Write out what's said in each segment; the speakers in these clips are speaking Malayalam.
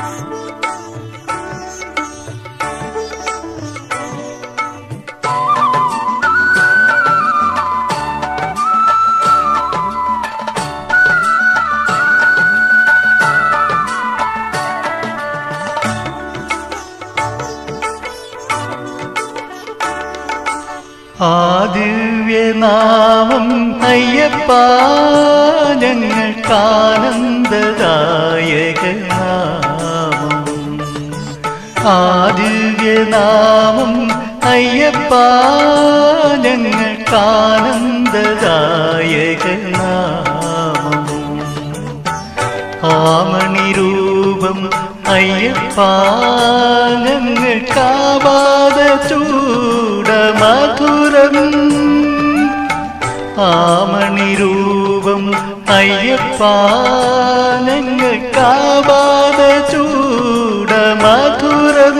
ആദിവ്യനാമം അയ്യപ്പ ഞങ്ങൾക്കാനന്ദദായകനാമം. ആദിവ്യനാമം അയ്യപ്പ ഞങ്ങൾക്കാനന്ദദായകനാമം. ആമണിരൂപം അയ്യപ്പ ഞങ്ങൾക്കാവാത ചൂടമധുരം. ആമണിരൂപം അയ്യപ്പ ഞങ്ങൾക്കാവാത ചൂടമധുരം.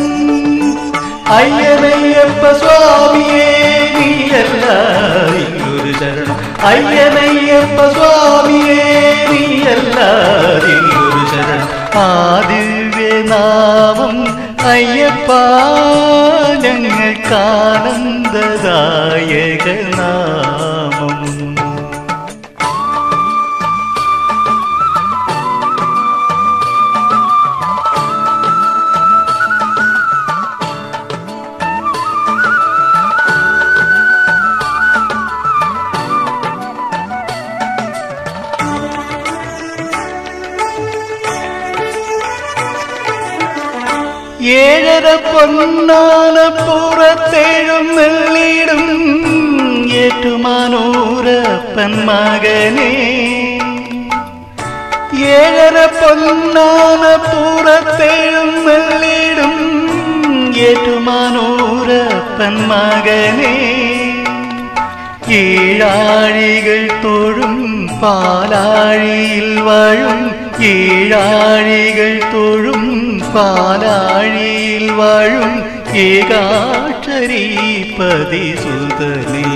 അയ്യനയ്യപ്പ സ്വാമിയേ നീയല്ലാതില്ലൊരു ശരണം. അയ്യനയ്യപ്പ സ്വാമിയേ നീയല്ലാതില്ലൊരു ശരണം. ആദിവ്യനാമം അയ്യപ്പ ഞങ്ങൾക്കാനന്ദദായകനാമം. ഏഴര പൊന്നാന പുറത്തെഴുന്നള്ളിടും ഏറ്റുമാനൂരപ്പൻ മകനേ. ഏഴര പൊന്നാന പുറത്തെഴുന്നള്ളിടും ഏറ്റുമാനൂരപ്പൻ മകനേ. ഏഴാഴികൾ തൊഴും പാലാഴിയിൽ വഴും. ഏഴാഴികൾ തൊഴും പാലാഴിയിൽ വഴും ഏകാക്ഷരീപതി സുതനേ.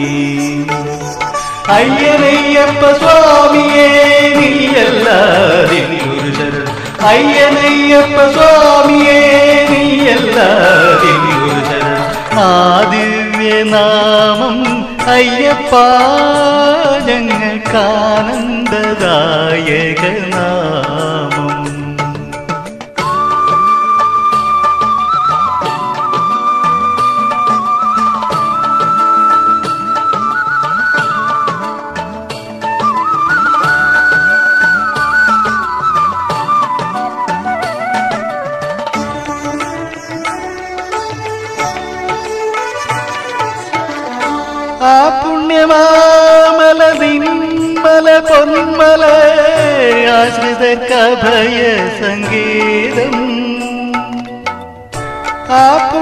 അയ്യനയ്യപ്പ സ്വാമിയേ നീയല്ലാതില്ലൊരു ശരണം. അയ്യനയ്യപ്പ സ്വാമിയേ നീയല്ലാതില്ലൊരു ശരണം. ആദിവ്യനാമം അയ്യപ്പ ഞങ്ങൾക്കാനന്ദദായകനാമം. ആ പുണ്യമാമലതിന്മല പൊന്മല ആശ്രിതർക്കഭയ സങ്കേതം. ആ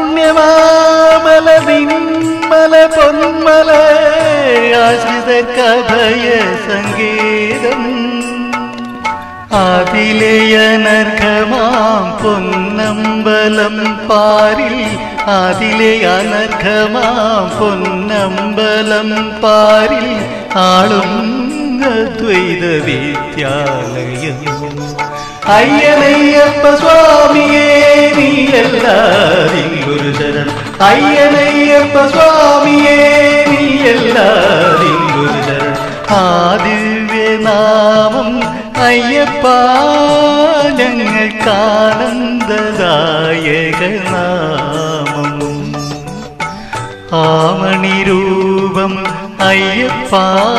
പുണ്യമാമലതിന്മല പൊന്മല ആശ്രിതർക്കഭയ സങ്കേതം. അതിലെയനർഘമാം പൊന്നമ്പലം പാരിൽ. അതിലെയനർഘമാം പൊന്നമ്പലം പാരിൽ ആളും അദ്വൈത വിദ്യാലയം. അയ്യനയ്യപ്പ സ്വാമിയേ നീയല്ലാതില്ലൊരു ശരണം. അയ്യനയ്യപ്പ സ്വാമിയേ നീയല്ലാതില്ലൊരു ശരണം. ആദിവ്യനാമം അയ്യപ്പ ഞങ്ങൾക്കാനന്ദദായകനാമം. ആമണിരൂപം അയ്യപ്പ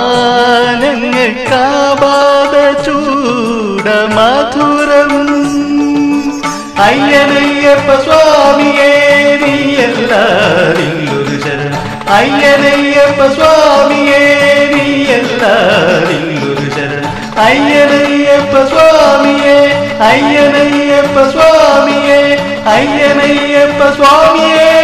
ഞങ്ങൾക്കാവാത ചൂടമധുരം. അയ്യനയ്യപ്പ സ്വാമിയേ നീയല്ലാതില്ലൊരു ശരണം. അയ്യനയ്യപ്പ സ്വാമിയേ നീയല്ലാതില്ലൊരു ശരണം. അയ്യനയ്യപ്പ സ്വാമിയേ അയ്യനയ്യപ്പ സ്വാമിയേ അയ്യനയ്യപ്പ സ്വാമിയേ.